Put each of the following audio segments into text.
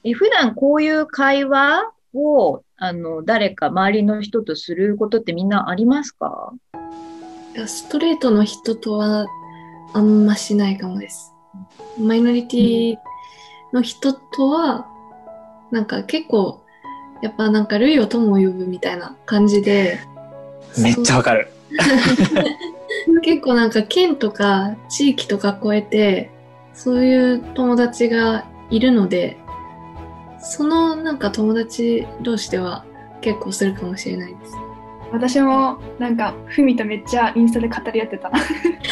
普段こういう会話を、誰か周りの人とすることってみんなありますか？ いや、ストレートの人とはあんましないかもです。マイノリティの人とは、なんか結構、やっぱなんか類を友を呼ぶみたいな感じで、 めっちゃわかる。 結構なんか県とか地域とか超えて、そういう友達がいるので、そのなんか友達同士では結構するかもしれないです。 私もなんかふみとめっちゃインスタで語り合ってた。 めっ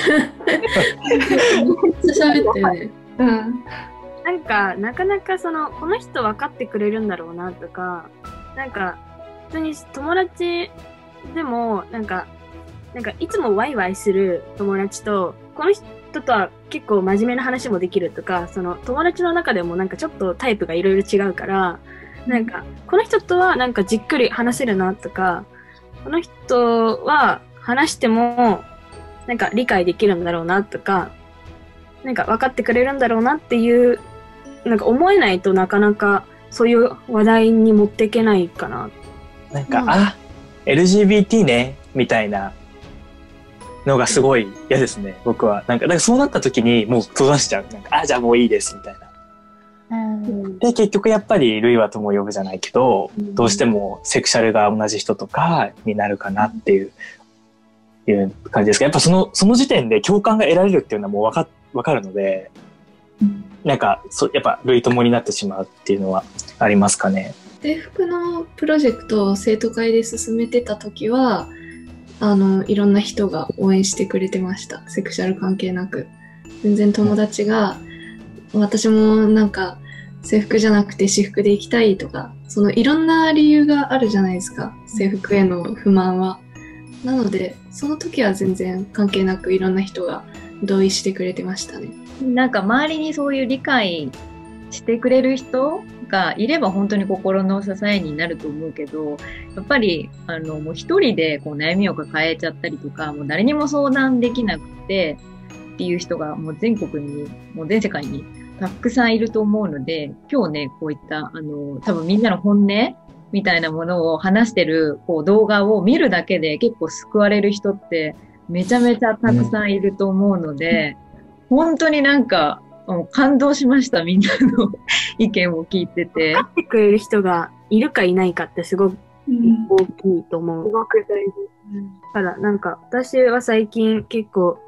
ちゃ喋ってるね。 うん。 なんか、なかなかこの人分かってくれるんだろうなとか、なんか、普通に友達でも、なんか、いつもワイワイする友達と、この人とは結構真面目な話もできるとか、友達の中でもなんかちょっとタイプがいろいろ違うから、なんか、この人とはなんかじっくり話せるなとか、この人は話しても、なんか理解できるんだろうなとか、なんか分かってくれるんだろうなっていう、なんか思えないとなかなかそういう話題に持っていけないかな。 なんか、LGBT ね、みたいなのがすごい嫌ですね、僕は。なんかそうなった時にもう閉ざしちゃう。なんか、じゃあもういいです、みたいな。で、結局やっぱり類は友を呼ぶじゃないけど、どうしてもセクシャルが同じ人とかになるかなっていう感じですか。やっぱその時点で共感が得られるっていうのはもうわかるので、なんかやっぱ類友になってしまうっていうのはありますかね。 制服のプロジェクトを生徒会で進めてた時は、いろんな人が応援してくれてました。セクシャル関係なく。全然友達が、私もなんか制服じゃなくて私服で行きたいとか、いろんな理由があるじゃないですか。制服への不満は。なので、その時は全然関係なくいろんな人が同意してくれてましたね。 なんか周りにそういう理解してくれる人がいれば本当に心の支えになると思うけど、やっぱり、もう一人でこう悩みを抱えちゃったりとか、もう誰にも相談できなくてっていう人がもう全国に、もう全世界にたくさんいると思うので、今日ね、こういった、多分みんなの本音みたいなものを話してるこう動画を見るだけで結構救われる人ってめちゃめちゃたくさんいると思うので、本当になんか感動しました、みんなの意見を聞いてて。 分かってくれる人がいるかいないかってすごく大きいと思う。 すごく大事。 だからなんか私は最近結構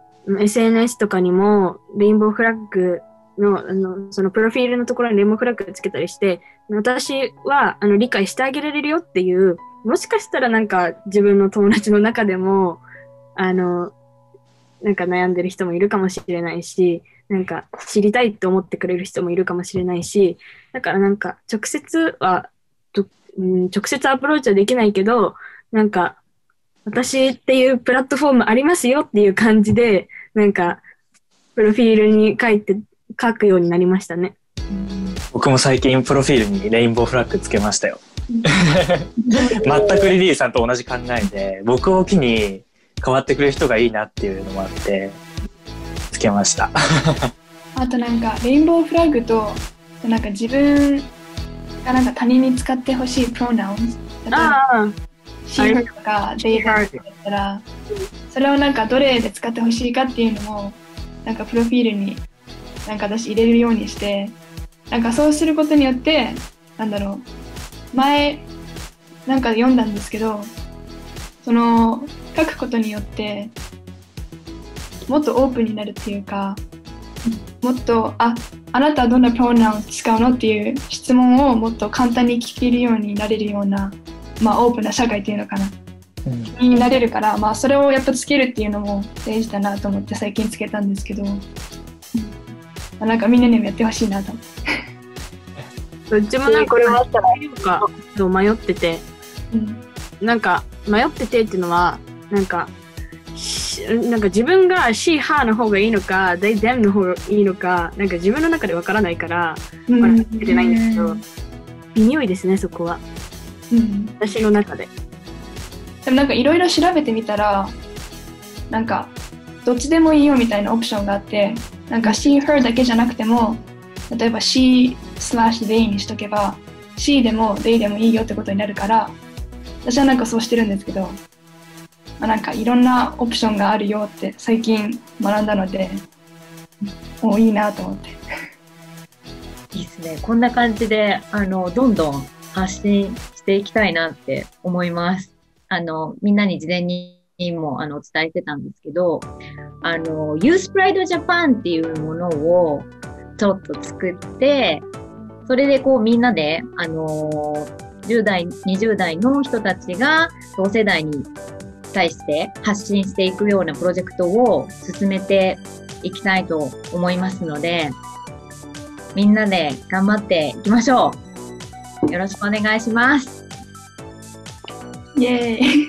SNS とかにもレインボーフラッグの、そのプロフィールのところにレインボーフラッグつけたりして、私は理解してあげられるよっていう、もしかしたらなんか自分の友達の中でもなんか悩んでる人もいるかもしれないし、なんか知りたいって思ってくれる人もいるかもしれないし、だからなんか直接アプローチはできないけど、なんか私っていうプラットフォームありますよっていう感じで、なんかプロフィールに書くようになりましたね。 僕も最近プロフィールにレインボーフラッグつけましたよ。全くリリーさんと同じ考えで、僕を機に変わってくれる人がいいなっていうのもあってつけました。 あとなんかレインボーフラッグとなんか自分がなんか他人に使ってほしいプロナウン、例えばshe her とか they her だったら、それをなんかどれで使ってほしいかっていうのもなんかプロフィールになんか私入れるようにして、なんかそうすることによって、なんだろう、前なんか読んだんですけど、書くことによってもっとオープンになるっていうか、もっとあなたはどんなプロナウン使うのっていう質問をもっと簡単に聞けるようになれるような、オープンな社会っていうのかな、になれるから、それをやっぱつけるっていうのも大事だなと思って最近つけたんですけど、なんかみんなにもやってほしいなと思って。 うちもなんかこれはあったらいいのかと迷ってて、なんか迷っててっていうのはなんか自分が she her の方がいいのか they them の方がいいのか、なんか自分の中でわからないからまだつけてないんですけど、微妙いですねそこは、私の中で。 でもなんかいろいろ調べてみたら、なんかどっちでもいいよみたいなオプションがあって、なんか she her だけじゃなくても、例えば she スラッシュ they にしとけば she でも they でもいいよってことになるから、私はなんかそうしてるんですけど、なんかいろんなオプションがあるよって最近学んだので、もういいなと思って。 いいですね。こんな感じで、どんどん発信していきたいなって思います。みんなに事前にもお伝えしてたんですけど、Youth Pride Japan っていうものをちょっと作って、それでこうみんなで、10代、20代の人たちが同世代に対して発信していくようなプロジェクトを進めていきたいと思いますので、みんなで頑張っていきましょう。よろしくお願いします。 イェーイ。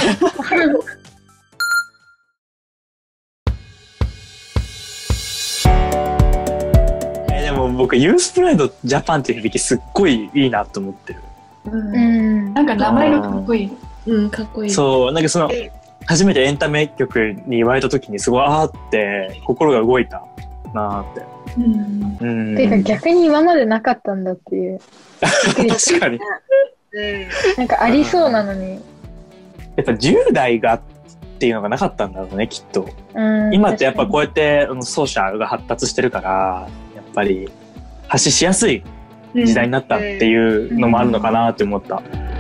でも僕ユースプライドジャパンっていう響きすっごいいいなと思ってる。 なんか名前がかっこいい。 かっこいい。 そう、なんかその初めてエンタメ曲に言われた時にすごいあーって心が動いたなーって。 ていうか逆に今までなかったんだっていう。 確かに。 なんかありそうなのに。 やっぱ10代がっていうのがなかったんだろうね、きっと。今ってやっぱこうやってソーシャルが発達してるから、やっぱり発信しやすい時代になったっていうのもあるのかなって思った。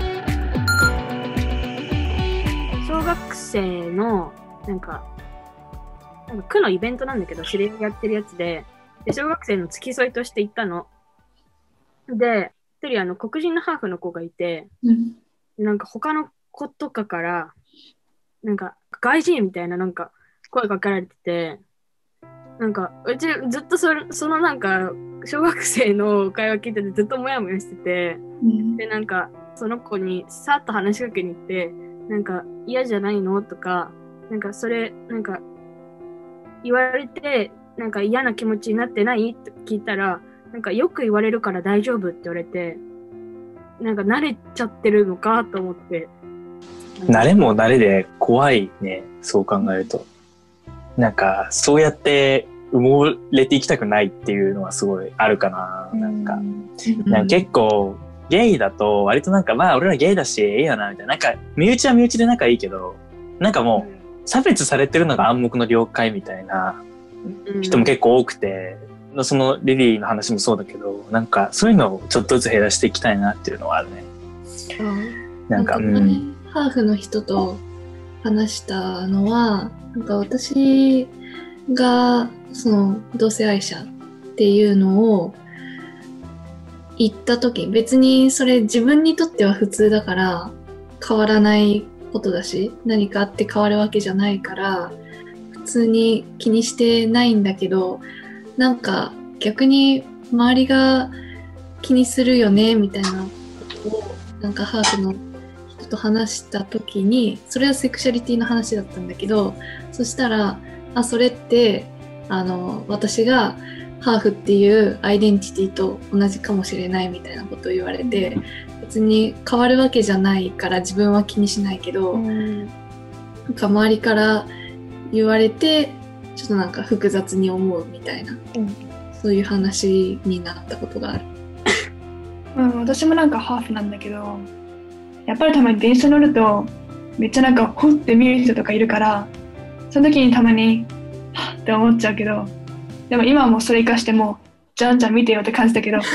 小学生のなんか区のイベントなんだけど、知り合いやってるやつで、小学生の付き添いとして行ったの。で、一人黒人のハーフの子がいて、なんか他の子とかから、なんか外人みたいななんか声かけられてて、なんかうちずっとそのなんか小学生の会話聞いててずっとモヤモヤしてて、でなんかその子にさっと話しかけに行って、なんか嫌じゃないのとか、なんかそれなんか言われてなんか嫌な気持ちになってないって聞いたら、なんかよく言われるから大丈夫って言われて、なんか慣れちゃってるのかと思って。 慣れも慣れで怖いね、そう考えると。なんかそうやって埋もれていきたくないっていうのはすごいあるかな。なんか結構ゲイだと割となんかまあ俺らゲイだしいいよなみたいな、なんか身内は身内で仲いいけど、なんかもう差別されてるのが暗黙の了解みたいな人も結構多くて、そのリリーの話もそうだけど、なんかそういうのをちょっとずつ減らしていきたいなっていうのはあるね。なんかハーフの人と話したのは、なんか私がその同性愛者っていうのを言った時、別にそれ自分にとっては普通だから変わらないことだし、何かあって変わるわけじゃないから普通に気にしてないんだけど、なんか逆に周りが気にするよねみたいなことをなんかハーフの人と話した時に、それはセクシャリティの話だったんだけど、そしたらそれって私がハーフっていうアイデンティティと同じかもしれないみたいなことを言われて、別に変わるわけじゃないから自分は気にしないけど、なんか周りから言われてちょっとなんか複雑に思うみたいな、そういう話になったことがある。 私もなんかハーフなんだけど、やっぱりたまに電車乗るとめっちゃなんかほって見る人とかいるから、その時にたまにはっって思っちゃうけど、でも今はもうそれ生かしてもじゃんじゃん見てよって感じだけど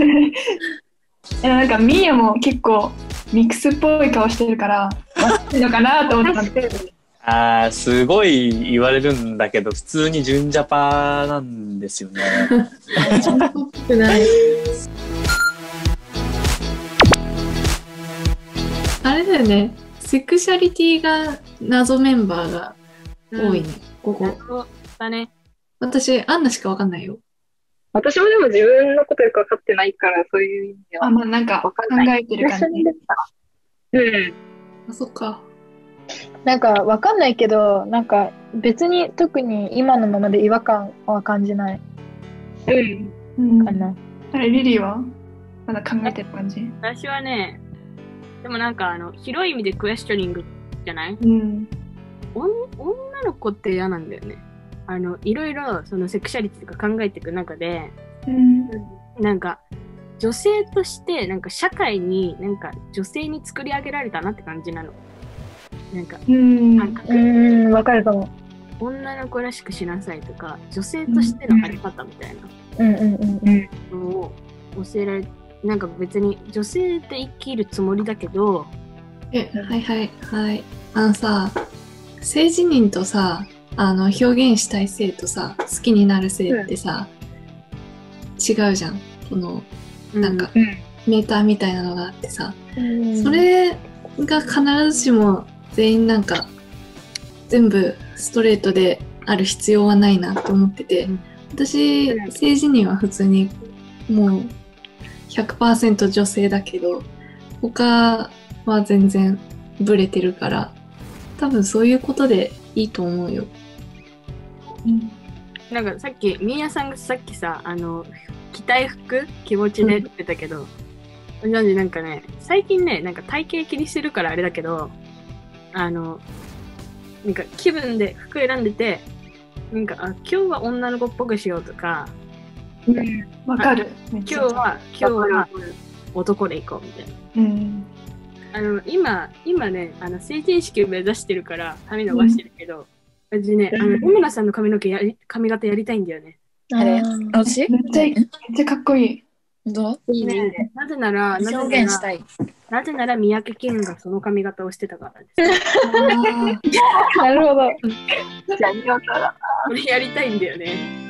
なんかミーヤも結構ミックスっぽい顔してるからいいのかなと思ったんですけどすごい言われるんだけど、普通に純ジャパなんですよね。 あれだよね、セクシャリティが謎メンバーが多いね、ここ。 そうだね。 私、アンナしかわかんないよ。 私もでも自分のことよくわかってないから、そういう意味では。 まあなんか考えてる感じ。 そっか。 なんかわかんないけど、なんか別に特に今のままで違和感は感じない。かな。 リリーはまだ考えてる感じ？ 私はね、でもなんか広い意味でクエスチョニングじゃない？女の子って嫌なんだよね。いろいろそのセクシャリティとか考えていく中で、なんか女性としてなんか社会になんか女性に作り上げられたなって感じなの。なんか感覚。 わかるかも。 女の子らしくしなさいとか、女性としてのあり方みたいなのを教えられ、なんか別に女性で生きるつもりだけど、 はい。さ、性自認とさ、表現したい性とさ、好きになる性ってさ、違うじゃん。この、なんか、メーターみたいなのがあってさ、それが必ずしも全員なんか、全部ストレートである必要はないなと思ってて、私、性自認は普通にもう 100% 女性だけど、他は全然ブレてるから、多分そういうことでいいと思うよ。 なんかさっき、みーやさんがさっきさ、着たい服気持ちでって言ってたけど、なんかね、最近ね、なんか体型気にしてるからあれだけど、なんか気分で服選んでて、なんか、今日は女の子っぽくしようとか、 わかる。 今日は男で行こうみたいな。今ね、成人式を目指してるから髪伸ばしてるけど、私ね、小村さんの髪型やりたいんだよね。 私めっちゃかっこいい。 どう？ いいね。なぜなら、 表現したい。 なぜなら三宅健がその髪型をしてたからです。 なるほど。 これやりたいんだよね。